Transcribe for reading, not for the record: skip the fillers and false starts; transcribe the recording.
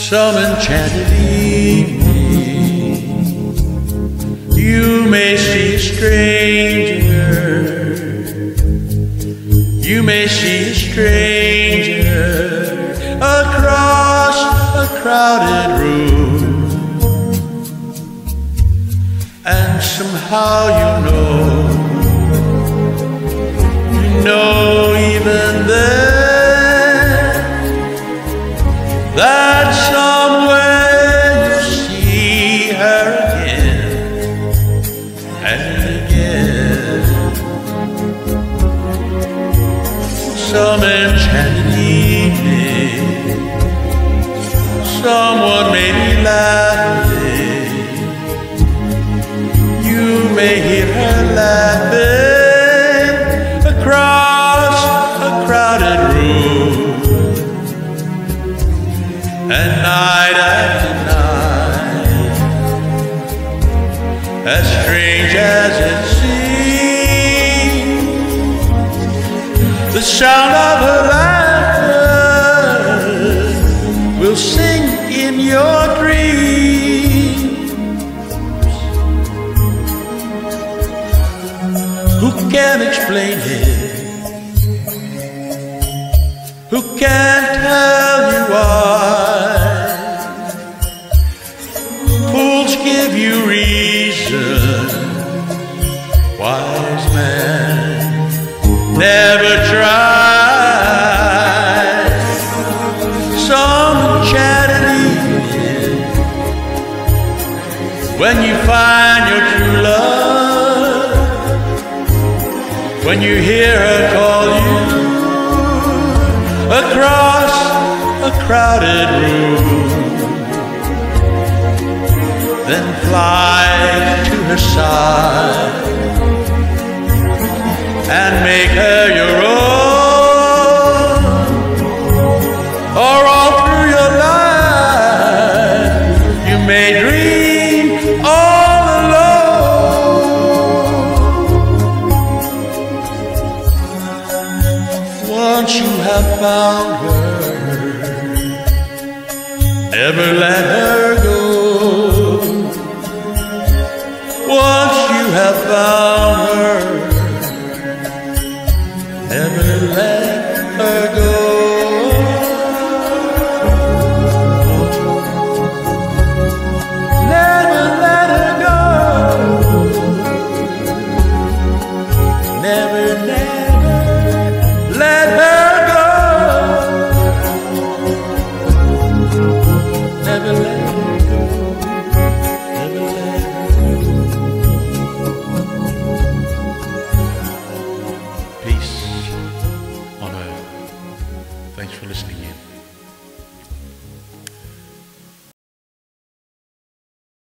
some enchanted evening, you may see a stranger, you may see a stranger across a crowded room, and somehow you know even then that somewhere you'll see her again and again. Some enchanted evening, someone may be laughing, you may hear her laughing across a crowded room. And night after night, as strange as it seems, the sound of her laughter will sing in your dreams. Who can explain it? Who can tell you why? Fools give you reason, wise men never try. Some enchanted evening, when you find your true love, when you hear her call you across a crowded room, then fly to her side and make her your own. Or all through your life you may dream all alone. Once you have found her, never let her go. Once you have found her, never let her go. Never let her go. Never, never let her go. Never let her go. Never let her go. Peace on earth. Thanks for listening in.